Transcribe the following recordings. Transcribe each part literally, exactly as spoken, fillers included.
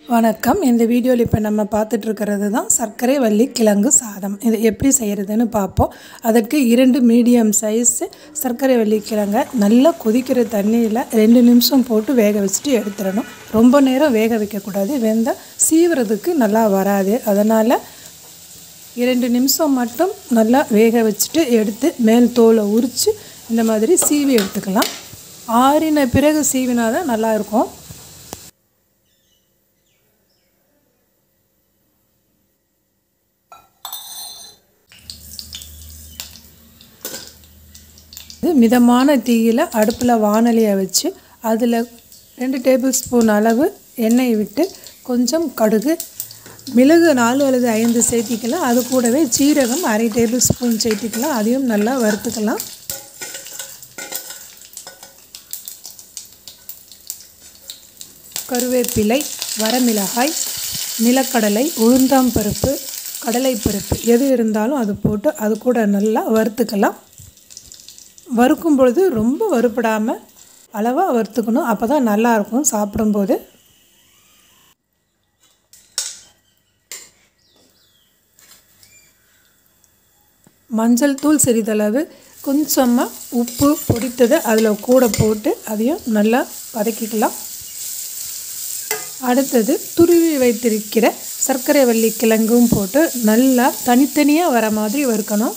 வணக்கம். இந்த வீடியோவில் இப்போ நம்ம பார்த்துட்டு இருக்கிறது தான் சர்க்கரை வள்ளி கிழங்கு சாதம். இது எப்படி செய்கிறதுன்னு பார்ப்போம். அதற்கு இரண்டு மீடியம் சைஸ் சர்க்கரை வள்ளி கிழங்கை நல்லா கொதிக்கிற தண்ணியில் ரெண்டு நிமிஷம் போட்டு வேக வச்சுட்டு எடுத்துடணும். ரொம்ப நேரம் வேக வைக்கக்கூடாது, வெந்தால் சீவுறதுக்கு நல்லா வராது. அதனால் இரண்டு நிமிஷம் மட்டும் நல்லா வேக வச்சுட்டு எடுத்து மேல் தோலை உரித்து இந்த மாதிரி சீவி எடுத்துக்கலாம். ஆறின பிறகு சீவினா தான் நல்லாயிருக்கும். மிதமான தீயில் அடுப்பில் வாணலியை வச்சு அதில் ரெண்டு டேபிள் ஸ்பூன் அளவு எண்ணெய் விட்டு கொஞ்சம் கடுகு, மிளகு நாலு அல்லது ஐந்து சேர்த்திக்கலாம். அது கூடவே சீரகம் அரை டேபிள் ஸ்பூன் சேர்த்திக்கலாம். அதையும் நல்லா வறுத்துக்கலாம். கருவேப்பிலை, வரமிளகாய், நிலக்கடலை, உளுந்தாம்பருப்பு, கடலைப்பருப்பு எது இருந்தாலும் அது போட்டு அது கூட நல்லா வறுத்துக்கலாம். வறுக்கும் பொழுது ரொம்ப வறுப்படாமல் அளவாக வறுத்துக்கணும். அப்போ தான் நல்லாயிருக்கும் சாப்பிடும்போது. மஞ்சள் தூள் சிறிதளவு, கொஞ்சமாக உப்பு பொடித்ததை அதில் கூட போட்டு அதையும் நல்லா வதக்கிக்கலாம். அடுத்தது துருவி வைத்திருக்கிற சர்க்கரை வள்ளி கிழங்கும் போட்டு நல்லா தனித்தனியாக வர மாதிரி வறுக்கணும்.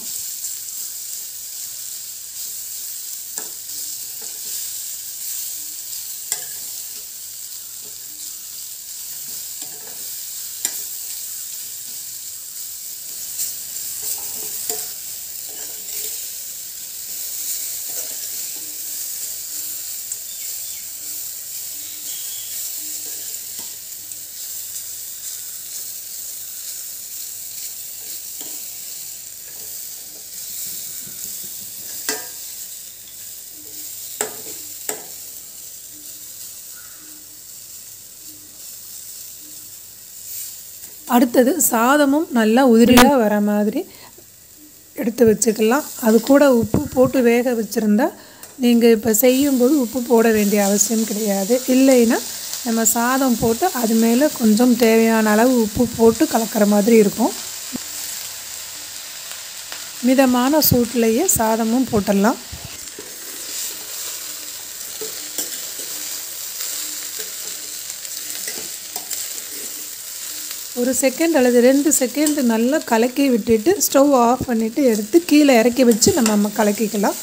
அடுத்தது சாதமும் நல்லா உதிரியாக வர மாதிரி எடுத்து வச்சுக்கலாம். அது கூட உப்பு போட்டு வேக வச்சுருந்தா நீங்கள் இப்போ செய்யும்போது உப்பு போட வேண்டிய அவசியம் கிடையாது. இல்லைன்னா நம்ம சாதம் போட்டு அது மேலே கொஞ்சம் தேவையான அளவு உப்பு போட்டு கலக்கிற மாதிரி இருக்கும். மிதமான சூட்லேயே சாதமும் போட்டுடலாம். ஒரு செகண்ட் அல்லது ரெண்டு செகண்ட் நல்லா கலக்கி விட்டுட்டு ஸ்டவ் ஆஃப் பண்ணிவிட்டு எடுத்து கீழே இறக்கி வச்சு நம்ம கலக்கிக்கலாம்.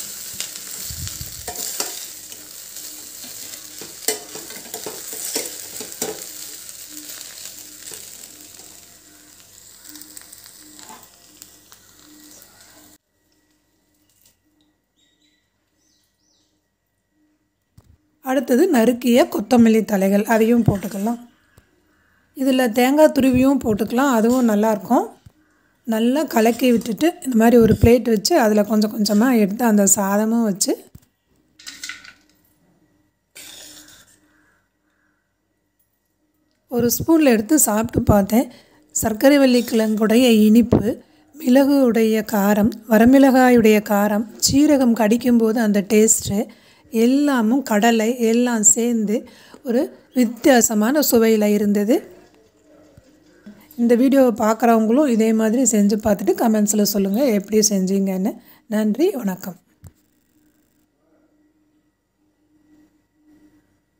அடுத்தது நறுக்கிய கொத்தமல்லி தலைகள், அதையும் போட்டுக்கலாம். இதில் தேங்காய் துருவியும் போட்டுக்கலாம், அதுவும் நல்லாயிருக்கும். நல்லா கலக்கி விட்டுட்டு இந்த மாதிரி ஒரு பிளேட் வச்சு அதில் கொஞ்சம் கொஞ்சமாக எடுத்து அந்த சாதமும் வச்சு ஒரு ஸ்பூனில் எடுத்து சாப்பிட்டு பார்த்தேன். சர்க்கரை வள்ளி கிழங்குடைய இனிப்பு, மிளகுடைய காரம், வரமிளகாயுடைய காரம், சீரகம் கடிக்கும்போது அந்த டேஸ்ட்டு எல்லாமும் கடலை எல்லாம் சேர்ந்து ஒரு வித்தியாசமான சுவையில் இருந்தது. இந்த வீடியோவை பார்க்குறவங்களும் இதே மாதிரி செஞ்சு பார்த்துட்டு கமெண்ட்ஸில் சொல்லுங்கள் எப்படி செஞ்சீங்கன்னு. நன்றி, வணக்கம்.